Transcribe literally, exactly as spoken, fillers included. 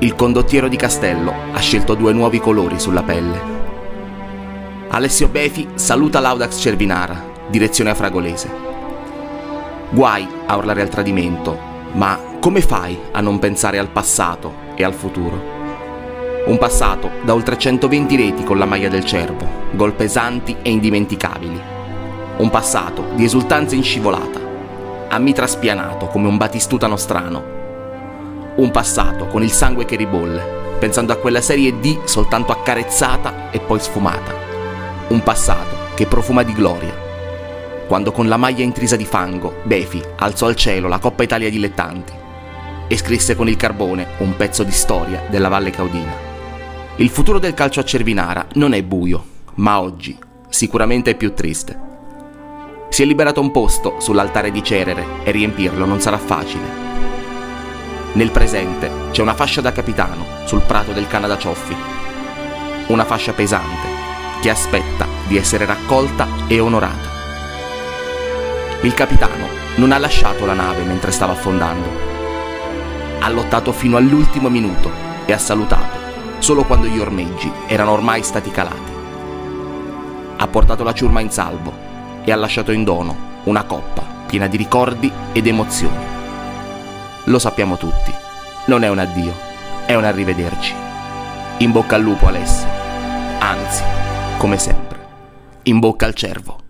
il condottiero di Castello ha scelto due nuovi colori sulla pelle. Alessio Befi saluta l'Audax Cervinara, direzione Fragolese. Guai a urlare al tradimento, ma come fai a non pensare al passato e al futuro? Un passato da oltre centoventi reti con la maglia del Cervo, gol pesanti e indimenticabili. Un passato di esultanza in scivolata, a mitra spianato come un Batistuta nostrano. Un passato con il sangue che ribolle, pensando a quella Serie D soltanto accarezzata e poi sfumata. Un passato che profuma di gloria, quando con la maglia intrisa di fango Befi alzò al cielo la Coppa Italia dilettanti e scrisse con il carbone un pezzo di storia della Valle Caudina. Il futuro del calcio a Cervinara non è buio, ma oggi sicuramente è più triste. Si è liberato un posto sull'altare di Cerere e riempirlo non sarà facile. Nel presente c'è una fascia da capitano sul prato del Canada Cioffi. Una fascia pesante che aspetta di essere raccolta e onorata. Il capitano non ha lasciato la nave mentre stava affondando. Ha lottato fino all'ultimo minuto e ha salutato solo quando gli ormeggi erano ormai stati calati. Ha portato la ciurma in salvo e ha lasciato in dono una coppa piena di ricordi ed emozioni. Lo sappiamo tutti, non è un addio, è un arrivederci. In bocca al lupo, Alessio. Anzi, come sempre, in bocca al Cervo.